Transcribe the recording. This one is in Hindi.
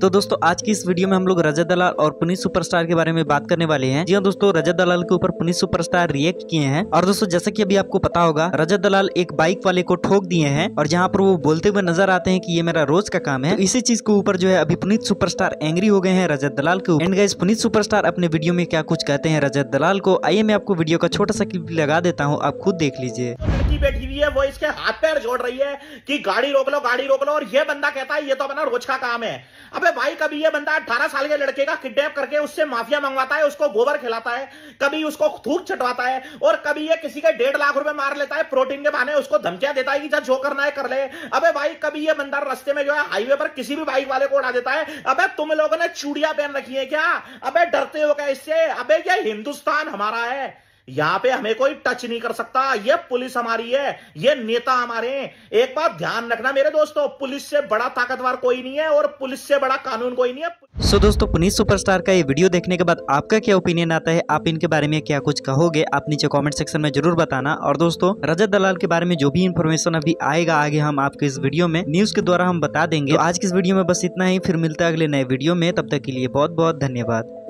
तो दोस्तों आज की इस वीडियो में हम लोग रजत दलाल और पुनीत सुपरस्टार के बारे में बात करने वाले हैं। जी हाँ दोस्तों, रजत दलाल के ऊपर पुनीत सुपरस्टार रिएक्ट किए हैं। और दोस्तों जैसा कि अभी आपको पता होगा, रजत दलाल एक बाइक वाले को ठोक दिए हैं और जहाँ पर वो बोलते हुए नजर आते हैं कि ये मेरा रोज का काम है। तो इसी चीज के ऊपर जो है अभी पुनीत सुपरस्टार एंग्री हो गए हैं रजत दलाल के ऊपर। एंड गाइस, पुनीत सुपरस्टार अपने वीडियो में क्या कुछ कहते हैं रजत दलाल को, आइए मैं आपको वीडियो का छोटा सा क्लिप लगा देता हूँ, आप खुद देख लीजिए। लड़की बैठी हुई है, वो इसके हाथ पैर जोड़ रही है कि गाड़ी रोक लो गाड़ी रोक लो, और ये बंदा कहता है ये तो अपना रोज का काम है। अबे भाई, कभी ये बंदा 18 साल के लड़के का किडनैप करके उससे माफिया मंगवाता है, उसको गोबर खिलाता है, कभी उसको थूक चटवाता है, और कभी ये किसी के 1.5 लाख रुपए मार लेता है प्रोटीन के बहाने, उसको धमकियां देता है कि जो करना है कर ले। अबे भाई, कभी ये बंदा रास्ते में जो है हाईवे पर किसी भी बाइक वाले को उड़ा देता है। अबे तुम लोगों ने चूड़ियां पहन रखी है क्या? अबे डरते हो क्या इससे? अबे ये हिंदुस्तान हमारा है, यहां पे हमें कोई टच नहीं कर सकता। ये पुलिस हमारी है, ये नेता हमारे हैं। एक बात ध्यान रखना मेरे दोस्तों, पुलिस से बड़ा ताकतवर कोई नहीं है और पुलिस से बड़ा कानून कोई नहीं है। सो दोस्तों, पुनीत सुपरस्टार का ये वीडियो देखने के बाद आपका क्या ओपिनियन आता है, आप इनके बारे में क्या कुछ कहोगे, आप नीचे कमेंट सेक्शन में जरूर बताना। और दोस्तों, रजत दलाल के बारे में जो भी इन्फॉर्मेशन अभी आएगा आगे हम आपके इस वीडियो में न्यूज के द्वारा हम बता देंगे। तो आज की इस वीडियो में बस इतना ही, फिर मिलता है अगले नए वीडियो में, तब तक के लिए बहुत बहुत धन्यवाद।